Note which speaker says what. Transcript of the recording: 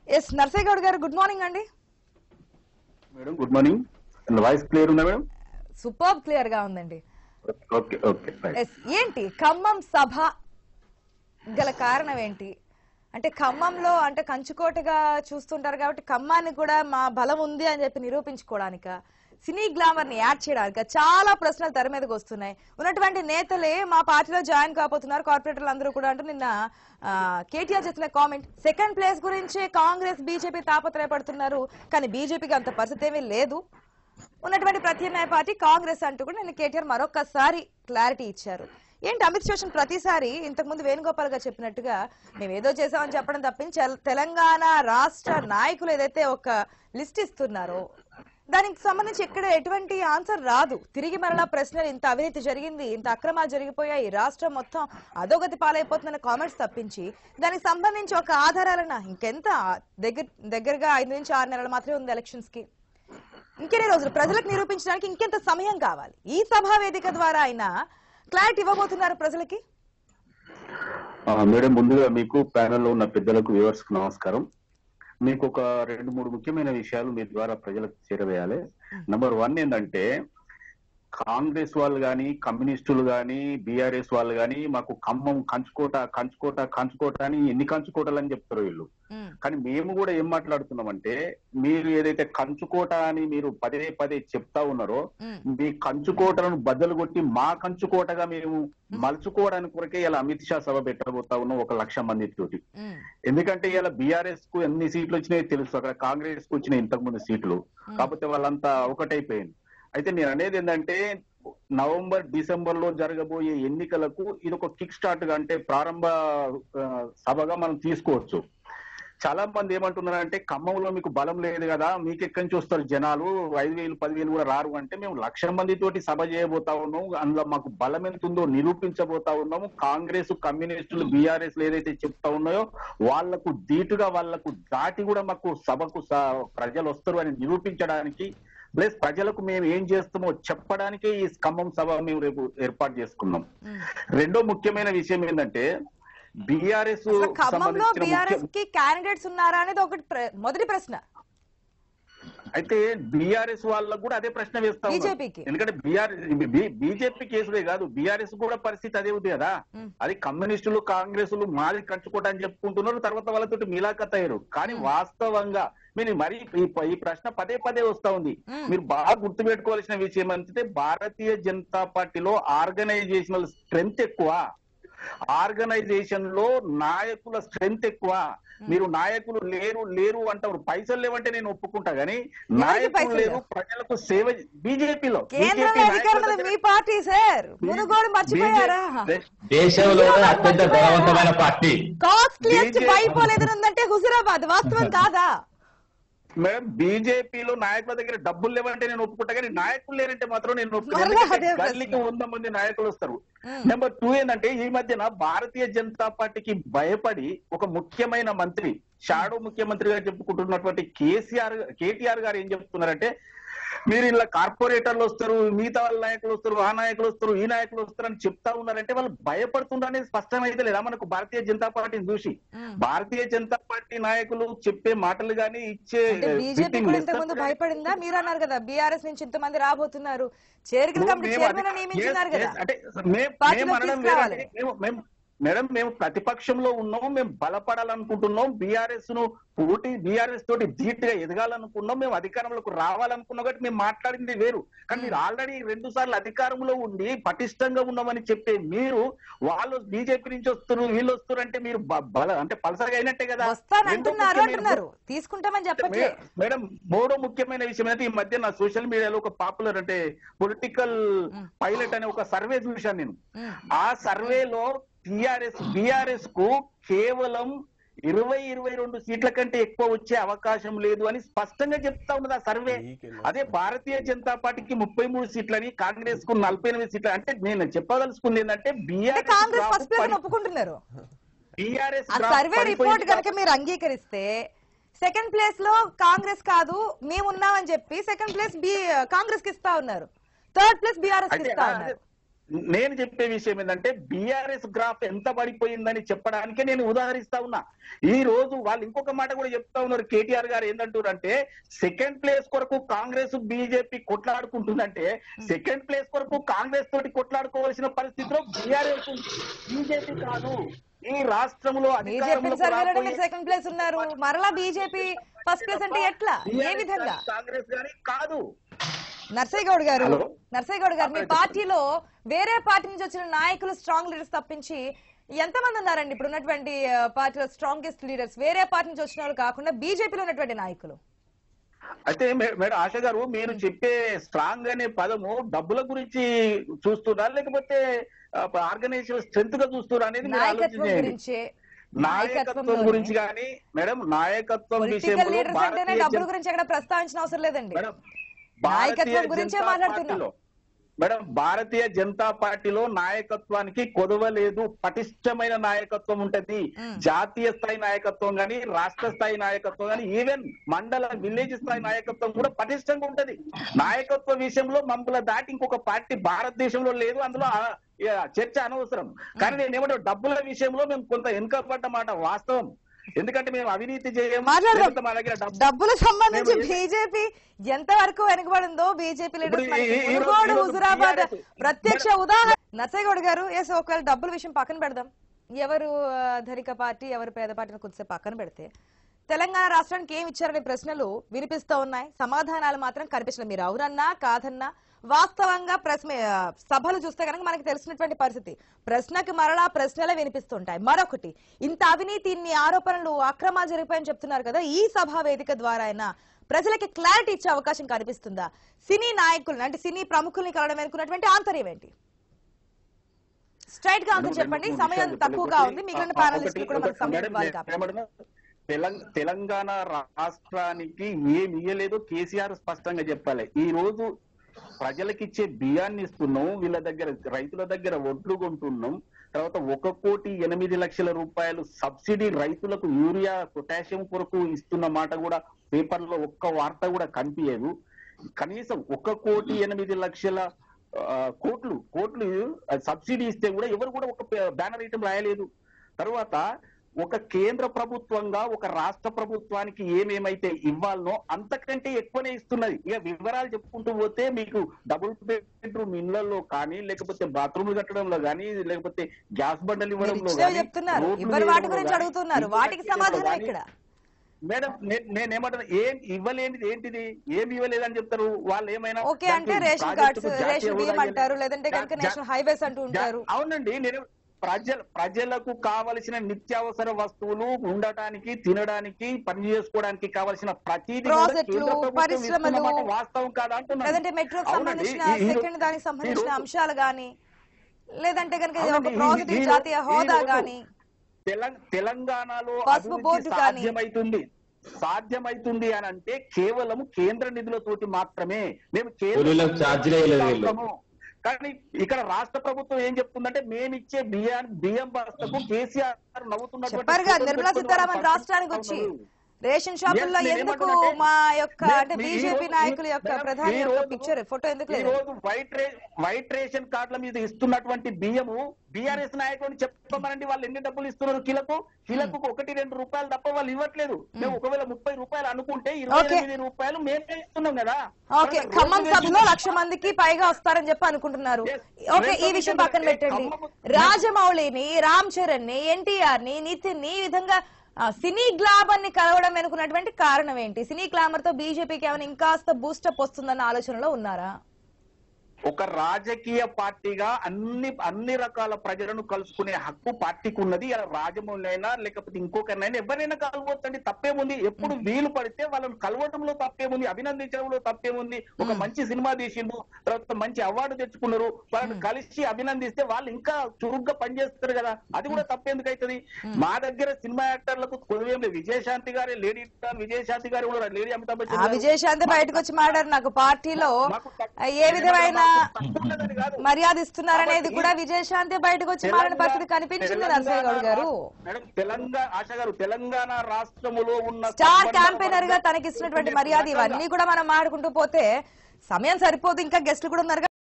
Speaker 1: Yes Narsaiah Goud గారు, good morning అండి.
Speaker 2: Madam good morning. Voice clear ఉందా మేడం?
Speaker 1: సూపర్ క్లియర్ గా ఉందండి.
Speaker 2: Okay okay.
Speaker 1: ఎస్, ఏంటి ఖమ్మం సభ గల కారణం ఏంటి? అంటే ఖమ్మంలో అంటే కంచుకోటగా చూస్తుంటారు కాబట్టి ఖమ్మాన్ని కూడా మా బలం ఉంది అని చెప్పి నిరూపించుకోవడానిక, సినీ గ్లామర్ ని యాడ్ చేయడానిక చాలా ప్రశ్నలు తెర మీదకి వస్తున్నాయి. ఉన్నటువంటి నేతలే మా పార్టీలో జాయిన్ కాబోతున్నారు కార్పొరేటర్లు అందరూ కూడా అంటూ నిన్న కేటీఆర్ చేసిన కామెంట్. సెకండ్ ప్లేస్ గురించి కాంగ్రెస్ బీజేపీ తాపత్రయపడుతున్నారు, కానీ బీజేపీకి అంత పరిస్థితి ఏమీ లేదు. ఉన్నటువంటి ప్రత్యామ్నాయ పార్టీ కాంగ్రెస్ అంటూ కూడా నిన్న కేటీఆర్ మరొకసారి క్లారిటీ ఇచ్చారు. ఏంటి అమిత్ షా ప్రతిసారి ఇంతకుముందు వేణుగోపాల్ గారు చెప్పినట్టుగా మేము ఏదో చేసామని చెప్పడం తప్పించి తెలంగాణ రాష్ట్ర నాయకులు ఏదైతే ఒక లిస్ట్ ఇస్తున్నారో దానికి సంబంధించి ఇక్కడ ఎటువంటి ఆన్సర్ రాదు. తిరిగి మరలా ప్రశ్నలు ఇంత అవినీతి జరిగింది, ఇంత అక్రమాలు జరిగిపోయాయి, రాష్ట్రం మొత్తం అధోగతి పాలైపోతుందన్న కామెంట్స్ తప్పించి దానికి సంబంధించి ఒక ఆధారాలన్నా ఇంకెంత దగ్గరగా 5 నుంచి 6 నెలలు మాత్రమే ఉంది ఎలక్షన్స్ కి. ఇంకెన్ని రోజులు ప్రజలకు నిరూపించడానికి ఇంకెంత సమయం కావాలి? ఈ సభా వేదిక ద్వారా అయినా క్లారిటీ ఇవ్వబోతున్నారు ప్రజలకి.
Speaker 2: మేడం, ముందుగా మీకు ప్యానెల్లో ఉన్న పెద్దలకు వ్యూవర్స్ కు నమస్కారం. మీకు ఒక 2-3 ముఖ్యమైన విషయాలు మీ ద్వారా ప్రజలకు చేరవేయాలి. నంబర్ 1 ఏంటంటే, కాంగ్రెస్ వాళ్ళు గాని, కమ్యూనిస్టులు గాని, బీఆర్ఎస్ వాళ్ళు గాని మాకు ఖమ్మం కంచుకోట కంచుకోట కంచుకోట అని ఎన్ని కంచుకోటలు అని చెప్తారు వీళ్ళు. కానీ మేము కూడా ఏం మాట్లాడుతున్నామంటే, మీరు ఏదైతే కంచుకోట అని మీరు పదే పదే చెప్తా ఉన్నారో, మీ కంచుకోటలను బద్దలు కొట్టి మా కంచుకోటగా మేము మలుచుకోవడానికి కొరకే ఇలా అమిత్ షా సభ పెట్టబోతా ఉన్నాం 1,00,000 మంది తోటి. ఎందుకంటే ఇలా బీఆర్ఎస్ కు ఎన్ని సీట్లు వచ్చినాయో తెలుసు, అక్కడ కాంగ్రెస్ కు వచ్చినాయి ఇంతకు ముందు సీట్లు, కాకపోతే వాళ్ళంతా ఒకటైపోయింది. అయితే నేను అనేది ఏంటంటే, నవంబర్ డిసెంబర్ లో జరగబోయే ఎన్నికలకు ఇది ఒక కిక్ స్టార్ట్ గా, అంటే ప్రారంభ సభగా మనం తీసుకోవచ్చు. చాలా మంది ఏమంటున్నారంటే, ఖమ్మంలో మీకు బలం లేదు కదా, మీకు ఎక్కడి నుంచి వస్తారు జనాలు, 5,000 10,000 కూడా రారు అంటే, మేము 1,00,000 మంది తోటి సభ చేయబోతా ఉన్నాము, అందులో మాకు బలం ఎంత ఉందో నిరూపించబోతా ఉన్నాము. కాంగ్రెస్ కమ్యూనిస్టులు బీఆర్ఎస్ ఏదైతే చెప్తా ఉన్నాయో వాళ్లకు ధీటుగా వాళ్లకు దాటి కూడా మాకు సభకు ప్రజలు వస్తారు అని నిరూపించడానికి, ప్లస్ ప్రజలకు మేము ఏం చేస్తామో చెప్పడానికే ఈ ఖమ్మం సభ మేము రేపు ఏర్పాటు చేసుకున్నాం. రెండో ముఖ్యమైన విషయం ఏంటంటే, బీఆర్ఎస్
Speaker 1: క్యాండిడేట్స్ ఉన్నారా అనేది ఒకటి మొదటి ప్రశ్న.
Speaker 2: అయితే బీఆర్ఎస్ వాళ్ళకు కూడా అదే ప్రశ్న వేస్తా ఉన్నారు. ఎందుకంటే బీజేపీ కేసులే కాదు, బీఆర్ఎస్ కూడా పరిస్థితి అదే ఉంది కదా. అది కమ్యూనిస్టులు కాంగ్రెస్లు మాది కంచుకోవటాన్ని చెప్పుకుంటున్నారు, తర్వాత వాళ్ళతో మిలాఖత్ అయ్యారు. కానీ వాస్తవంగా మీరు మరి ఈ ప్రశ్న పదే పదే వస్తా ఉంది. మీరు బాగా గుర్తుపెట్టుకోవాల్సిన విషయం అంటే, భారతీయ జనతా పార్టీలో ఆర్గనైజేషనల్ స్ట్రెంగ్త్ ఎక్కువ, ఆర్గనైజేషన్ లో నాయకుల స్ట్రెంగ్త్ ఎక్కువ. మీరు నాయకులు లేరు అంటారు, పైసలు లేవంటే నేను ఒప్పుకుంటా, గానీ నాయకులు లేరు, ప్రజలకు సేవ. బీజేపీలో
Speaker 1: మీ పార్టీ సార్
Speaker 3: దేశంలో అత్యంత బలవంతమైన పార్టీ
Speaker 1: ఉందంటే హుజురాబాద్, వాస్తవం కాదా?
Speaker 2: మేడం, బీజేపీలో నాయకుల దగ్గర డబ్బులు లేవంటే నేను ఒప్పుకుంటా, కానీ నాయకులు లేరంటే మాత్రం నేను ఒప్పుకుంటాను. గల్లీకి 100 మంది నాయకులు వస్తారు. నెంబర్ 2 ఏంటంటే, ఈ మధ్యన భారతీయ జనతా పార్టీకి భయపడి ఒక ముఖ్యమైన మంత్రి, షాడో ముఖ్యమంత్రిగా చెప్పుకుంటున్నటువంటి కేటీఆర్ గారు ఏం చెప్తున్నారంటే, మీరు ఇలా కార్పొరేటర్లు వస్తారు, మిగతా వాళ్ళ నాయకులు వస్తారు, ఆ నాయకులు వస్తారు, ఈ నాయకులు వస్తారు అని చెప్తా ఉన్నారంటే వాళ్ళు భయపడుతున్నారు అనేది స్పష్టమైతే లేదా మనకు భారతీయ జనతా పార్టీని చూసి? భారతీయ జనతా పార్టీ నాయకులు చెప్పే మాటలు గానీ ఇచ్చే
Speaker 1: బీజేపీ ఇంతకుముందు భయపడిందా? మీరు అన్నారు కదా బీఆర్ఎస్ నుంచి ఇంతమంది రాబోతున్నారు, చేరికల కమిటీ చైర్మన్ నియమించినారు కదా.
Speaker 2: అంటే మేడం, మేము ప్రతిపక్షంలో ఉన్నాము, మేము బలపడాలనుకుంటున్నాం, బీఆర్ఎస్ తోటి ధీటుగా ఎదగాలనుకున్నాం, మేము అధికారంలోకి రావాలనుకున్నాం. కాబట్టి మేము మాట్లాడింది వేరు. కానీ మీరు ఆల్రెడీ 2 సార్లు అధికారంలో ఉండి పటిష్టంగా ఉన్నామని చెప్పే మీరు, వాళ్ళు బీజేపీ నుంచి వస్తున్నారు, వీళ్ళు వస్తున్నారు అంటే మీరు అంటే పలసగా అయినట్టే కదా.
Speaker 1: తీసుకుంటామని చెప్పండి
Speaker 2: మేడం. మూడో ముఖ్యమైన విషయం అయితే, ఈ మధ్య నా సోషల్ మీడియాలో ఒక పాపులర్ అంటే పొలిటికల్ పైలట్ అనే ఒక సర్వే చూశాను నేను. ఆ సర్వేలో బీఆర్ఎస్ కు కేవలం 20-22 సీట్ల కంటే ఎక్కువ వచ్చే అవకాశం లేదు అని స్పష్టంగా చెప్తా ఉన్నది ఆ సర్వే. అదే భారతీయ జనతా పార్టీకి 33 సీట్లని, కాంగ్రెస్ కు 48 సీట్లు. అంటే నేను చెప్పదలుచుకుంది ఏంటంటే,
Speaker 1: సర్వే రిపోర్ట్ కనుక మీరు అంగీకరిస్తే సెకండ్ ప్లేస్ లో కాంగ్రెస్ కాదు మేమున్నామని చెప్పి సెకండ్ ప్లేస్ కాంగ్రెస్ కి ఇస్తా ఉన్నారు, థర్డ్ ప్లేస్ బీఆర్ఎస్ కి ఇస్తా ఉన్నారు.
Speaker 2: నేను చెప్పే విషయం ఏంటంటే బీఆర్ఎస్ గ్రాఫ్ ఎంత పడిపోయిందని చెప్పడానికే నేను ఉదాహరిస్తా ఉన్నా. ఈ రోజు వాళ్ళు ఇంకొక మాట కూడా చెప్తా ఉన్నారు. కేటీఆర్ గారు ఏంటంటారంటే సెకండ్ ప్లేస్ కొరకు కాంగ్రెస్ బీజేపీ కొట్లాడుకుంటుందంటే సెకండ్ ప్లేస్ కొరకు కాంగ్రెస్ తోటి కొట్లాడుకోవాల్సిన పరిస్థితిలో బీఆర్ఎస్ బీజేపీ కాదు. ఈ రాష్ట్రంలో
Speaker 1: సెకండ్ ప్లేస్ ఉన్నారు, మరలా బీజేపీ ఫస్ట్ ప్లేస్ అంటే ఎట్లా, ఏ విధంగా?
Speaker 2: కాంగ్రెస్ గాని కాదు.
Speaker 1: నర్సయ్య గౌడ్ గారు, మీ పార్టీలో వేరే పార్టీ నుంచి వచ్చిన నాయకులు స్ట్రాంగ్ లీడర్స్ తప్పించి ఎంతమంది ఉన్నారండి ఇప్పుడు ఉన్నటువంటి పార్టీలో స్ట్రాంగెస్ట్ లీడర్స్? వేరే పార్టీ నుంచి వచ్చిన వాళ్ళు కాకుండా బీజేపీలో ఉన్నటువంటి నాయకులు.
Speaker 2: అయితే మేడం ఆశ గారు, మీరు చెప్పే స్ట్రాంగ్ అనే పదము డబ్బుల గురించి చూస్తున్నారు లేకపోతే ఆర్గనైజేషన్ స్ట్రెంత్ గా చూస్తున్నారు అనేది
Speaker 1: నాయకత్వం గురించి.
Speaker 2: నాయకత్వం గురించి కానీ మేడం, నాయకత్వం విషయంలో
Speaker 1: డబ్బుల గురించి ఎక్కడ ప్రస్తావించిన అవసరం లేదండి. నాయకత్వం గురించే మాట్లాడుతున్నాం
Speaker 2: మేడం. భారతీయ జనతా పార్టీలో నాయకత్వానికి కొదవ లేదు. పటిష్టమైన నాయకత్వం ఉంటది. జాతీయ స్థాయి నాయకత్వం గాని, రాష్ట్ర స్థాయి నాయకత్వం గాని, ఈవెన్ మండల విలేజ్ స్థాయి నాయకత్వం కూడా పటిష్టంగా ఉంటది. నాయకత్వ విషయంలో మమ్మల్ని దాటి ఇంకొక పార్టీ భారతదేశంలో లేదు. అందులో చర్చ అనవసరం. కానీ నేనేమంటే డబ్బుల విషయంలో మేము కొంత వెనుకబడ్డ మాట వాస్తవం. ఎందుకంటే మేము అవినీతి చేయము.
Speaker 1: డబ్బులకు సంబంధించి బీజేపీ ఎంత వరకు వెనుకబడిందో బీజేపీ లీడర్స్ హుజురాబాద్ ప్రత్యక్ష ఉదాహరణ. నర్సయ్య గౌడ్ గారు, ఒకవేళ డబ్బుల విషయం పక్కన పెడదాం, ఎవరు ధనిక పార్టీ ఎవరు పేద పార్టీని కొద్దిసేపు పక్కన పెడితే తెలంగాణ రాష్ట్రానికి ఏమి ఇచ్చారనే ప్రశ్నలు వినిపిస్తూ ఉన్నాయి. సమాధానాలు మాత్రం కనిపించలేదు. మీరు అవునన్నా కాదన్నా వాస్తవంగా సభలు చూస్తే కనుక మనకి తెలిసినటువంటి పరిస్థితి, ప్రశ్నకి మరలా ప్రశ్నలే వినిపిస్తుంటాయి. మరొకటి, ఇంత అవినీతి, ఇన్ని ఆరోపణలు, అక్రమాలు జరిగిపోయని చెప్తున్నారు కదా, ఈ సభా వేదిక ద్వారా అయినా ప్రజలకి క్లారిటీ ఇచ్చే అవకాశం కనిపిస్తుందా? సినీ నాయకులను అంటే సినీ ప్రముఖుల్ని కలవడం వెనుకున్నటువంటి ఆంతర్యం ఏంటి? స్ట్రైట్ గా ఆన్సర్ చెప్పండి, సమయం తక్కువగా ఉంది, మిగిలిన ప్యానలిస్టులు కూడా మనకు సమయం ఇవ్వాలి కాబట్టి.
Speaker 2: తెలంగాణ రాష్ట్రానికి ఏమి ఇయ్యలేదో కేసీఆర్ స్పష్టంగా చెప్పాలి. ఈ రోజు ప్రజలకిచ్చే బియ్యాన్ని ఇస్తున్నాం, వీళ్ళ దగ్గర రైతుల దగ్గర ఒడ్లు కొంటున్నాం, తర్వాత 1,08,00,000 రూపాయలు సబ్సిడీ రైతులకు యూరియా పొటాషియం కొరకు ఇస్తున్న మాట కూడా పేపర్లో ఒక్క వార్త కూడా కనిపించదు. కనీసం 1,08,00,000 కోట్లు సబ్సిడీ ఇస్తే కూడా ఎవరు కూడా ఒక బ్యానర్ ఐటమ్ రాయలేదు. తర్వాత ఒక కేంద్ర ప్రభుత్వంగా ఒక రాష్ట్ర ప్రభుత్వానికి ఏమేమైతే ఇవ్వాలనో అంతకంటే ఎక్కువనే ఇస్తున్నది. ఇక వివరాలు చెప్పుకుంటూ పోతే మీకు డబుల్ బెడ్రూమ్ ఇళ్లలో కానీ, లేకపోతే బాత్రూమ్లు కట్టడంలో కానీ, లేకపోతే గ్యాస్ బండలు ఇవ్వడంలో మేడం నేనేమంటాను, ఏం ఇవ్వలేనిది ఏంటిది, ఏమి ఇవ్వలేదని చెప్తారు వాళ్ళు. ఏమైనా అవునండి, నేను ప్రజలకు కావలసిన నిత్యావసర వస్తువులు ఉండటానికి, తినడానికి, పని చేసుకోవడానికి కావలసిన ప్రతిదీ వాస్తవం కాదా అంటున్నాను.
Speaker 1: అంశాలు గానీ లేదంటే కనుక జాతీయ హోదా గానీ
Speaker 2: తెలంగాణలో సాధ్యమైతుంది అని అంటే కేవలం కేంద్ర నిధులతోటి మాత్రమే. మేము కేంద్రం కానీ ఇక్కడ రాష్ట్ర ప్రభుత్వం ఏం చెప్తుందంటే మేమిచ్చే బియ్యం బస్తకు కేసీఆర్
Speaker 1: నవ్వుతున్నట్టు. నిర్మలా సీతారామన్ రాష్ట్రానికి వచ్చి రేషన్ షాపుల్లో ఎందుకు మా యొక్క అంటే బీజేపీ నాయకుల యొక్క ప్రధాని యొక్క పిక్చర్ ఫోటో ఎందుకు లేదు?
Speaker 2: వైట్ రేషన్ కార్డుల మీద ఇస్తున్నటువంటి బియ్యము బీఆర్ఎస్ నాయకులు చెప్పమనండి, వాళ్ళు ఎన్ని డబ్బులు ఇస్తున్నారు? కిలకు 1-2 రూపాయలు తప్ప వాళ్ళు ఇవ్వట్లేదు. మేము ఒకవేళ 30 రూపాయలు అనుకుంటే 28 రూపాయలు మేమే ఇస్తున్నాం కదా.
Speaker 1: ఓకే, ఖమ్మం సభలో 1,00,000 మందికి పైగా వస్తారని చెప్పి అనుకుంటున్నారు. ఓకే, ఈ విషయం పక్కన పెట్టండి. రాజమౌళిని, రామ్ చరణ్ ని, ఎన్టీఆర్ ని, నితిన్ ని ఈ విధంగా సినీ గ్లామర్ ని కలవడం వెనుకున్నటువంటి కారణం ఏంటి? సినీ గ్లామర్ తో బీజేపీకి ఏమైనా ఇంకాస్త బూస్టప్ వస్తుందన్న ఆలోచనలో ఉన్నారా?
Speaker 2: ఒక రాజకీయ పార్టీగా అన్ని రకాల ప్రజలను కలుసుకునే హక్కు పార్టీకి ఉన్నది. రాజమౌళి అయినా లేకపోతే ఇంకొకరినైనా ఎవరైనా కలవచ్చండి, తప్పేముంది? ఎప్పుడు వీలు పడితే వాళ్ళని కలవడంలో తప్పేముంది? అభినందించడంలో తప్పేముంది? ఒక మంచి సినిమా తీసిండు, తర్వాత మంచి అవార్డు తెచ్చుకున్నారు, వాళ్ళని కలిసి అభినందిస్తే వాళ్ళు ఇంకా చురుగ్గా పనిచేస్తారు కదా, అది కూడా తప్పేందుకు అవుతుంది? మా దగ్గర సినిమా యాక్టర్లకు కొద్దిగా విజయశాంతి గారే, లేడీ విజయశాంతి గారు కూడా, లేడీ అమితాబ్ బచ్చన్
Speaker 1: విజయశాంతి బయటకు వచ్చి మాట్లాడారు. నాకు పార్టీలో ఏ విధమైన మర్యాద ఇస్తున్నారనేది కూడా విజయశాంతి బయటకు వచ్చి మారిన పరిస్థితి కనిపించింది. నర్సయ్య గౌడ్ గారు,
Speaker 2: తెలంగాణ రాష్ట్రములో ఉన్న
Speaker 1: స్టార్ క్యాంపెయినర్ గా తనకి ఇచ్చినటువంటి మర్యాద, ఇవన్నీ కూడా మనం మాట్లాడుకుంటూ పోతే సమయం సరిపోదు, ఇంకా గెస్టులు కూడా ఉన్నారు.